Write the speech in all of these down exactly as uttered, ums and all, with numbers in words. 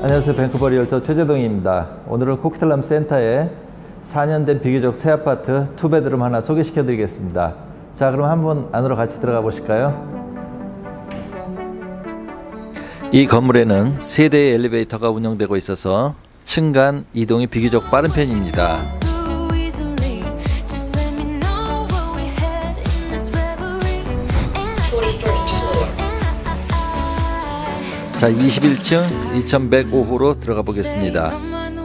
안녕하세요. 밴쿠버 리얼터 최재동입니다. 오늘은 코키텔람 센터에 사 년 된 비교적 새 아파트 투 베드룸 하나 소개시켜 드리겠습니다. 자, 그럼 한번 안으로 같이 들어가 보실까요? 이 건물에는 세 대의 엘리베이터가 운영되고 있어서 층간 이동이 비교적 빠른 편입니다. 자, 이십일 층 이천백오 호로 들어가 보겠습니다.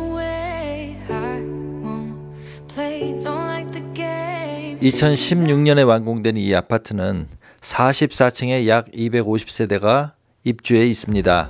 이천십육 년에 완공된 이 아파트는 사십사 층에 약 이백오십 세대가 입주해 있습니다.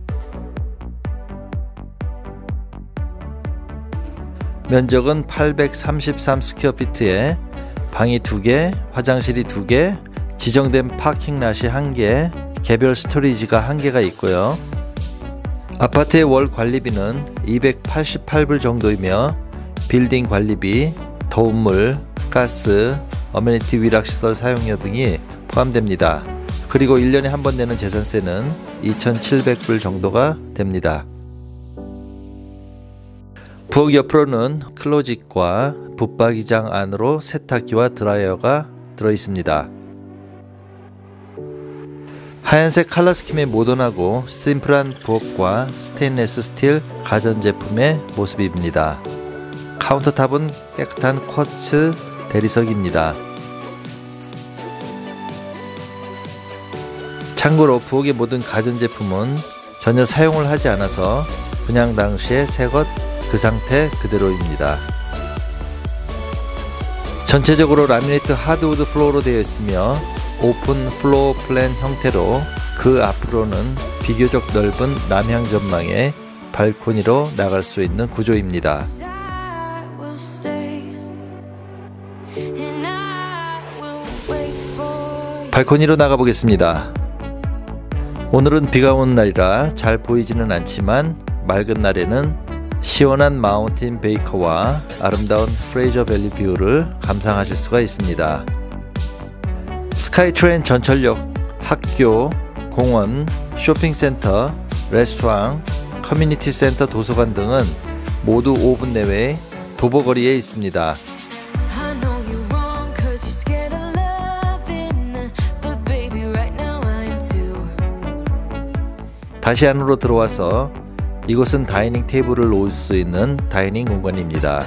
면적은 팔백삼십삼 스퀘어피트에 방이 두 개, 화장실이 두 개, 지정된 파킹랏이 한 개, 개별 스토리지가 한 개가 있고요. 아파트의 월 관리비는 이백팔십팔 불 정도이며 빌딩 관리비, 더운물, 가스, 어메니티 위락시설 사용료 등이 포함됩니다. 그리고 일 년에 한 번 내는 재산세는 이천칠백 불 정도가 됩니다. 부엌 옆으로는 클로짓과 붙박이장 안으로 세탁기와 드라이어가 들어있습니다. 하얀색 컬러 스킴의 모던하고 심플한 부엌과 스테인리스 스틸 가전제품의 모습입니다. 카운터탑은 깨끗한 쿼츠 대리석입니다. 참고로 부엌의 모든 가전제품은 전혀 사용을 하지 않아서 분양 당시에 새것 그 상태 그대로입니다. 전체적으로 라미네이트 하드우드 플로어로 되어 있으며 오픈 플로어 플랜 형태로 그 앞으로는 비교적 넓은 남향 전망의 발코니로 나갈 수 있는 구조입니다. 발코니로 나가 보겠습니다. 오늘은 비가 오는 날이라 잘 보이지는 않지만 맑은 날에는 시원한 마운틴 베이커와 아름다운 프레이저 밸리 뷰를 감상하실 수가 있습니다. 스카이트레인 전철역, 학교, 공원, 쇼핑센터, 레스토랑, 커뮤니티 센터, 도서관 등은 모두 오 분 내외 도보거리에 있습니다. 다시 안으로 들어와서 이곳은 다이닝 테이블을 놓을 수 있는 다이닝 공간입니다.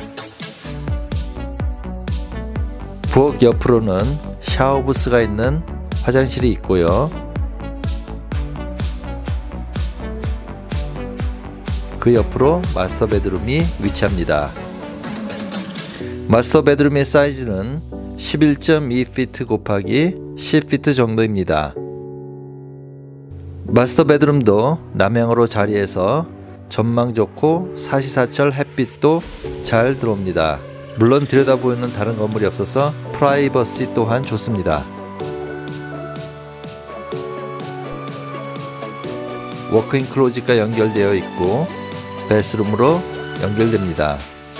부엌 옆으로는 샤워 부스가 있는 화장실이 있고요. 그 옆으로 마스터 베드룸이 위치합니다. 마스터 베드룸의 사이즈는 십일 점 이 피트 곱하기 십 피트 정도입니다. 마스터 베드룸도 남향으로 자리해서 전망 좋고 사시사철 햇빛도 잘 들어옵니다. 물론 들여다보이는 다른 건물이 없어서 프라이버시 또한 좋습니다. 워크인 클로짓과 연결되어 있고 베스룸으로 연결됩니다.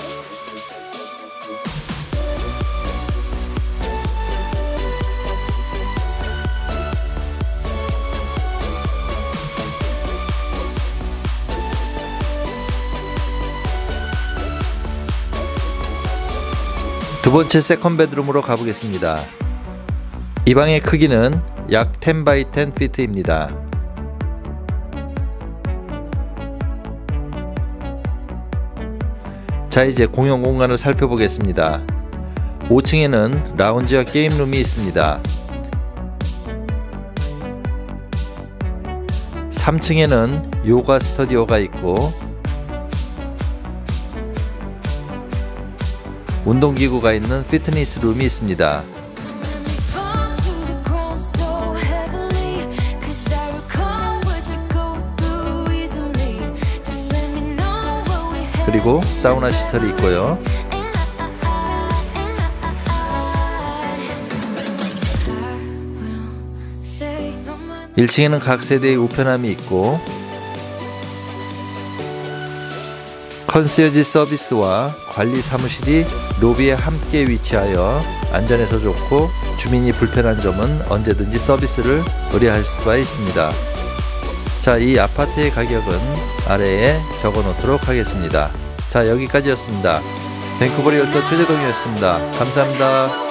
두 번째 세컨 베드룸으로 가보겠습니다. 이 방의 크기는 약 십 바이 십 피트입니다. 자, 이제 공용 공간을 살펴보겠습니다. 오 층에는 라운지와 게임룸이 있습니다. 삼 층에는 요가 스터디오가 있고 운동기구가 있는 피트니스 룸이 있습니다. 그리고 사우나 시설이 있고요. 일 층에는 각 세대의 우편함이 있고 컨시어지 서비스와 관리 사무실이 로비에 함께 위치하여 안전해서 좋고 주민이 불편한 점은 언제든지 서비스를 의뢰할 수가 있습니다. 자, 이 아파트의 가격은 아래에 적어 놓도록 하겠습니다. 자, 여기까지였습니다. 밴쿠버 리얼터 최재동이었습니다. 감사합니다.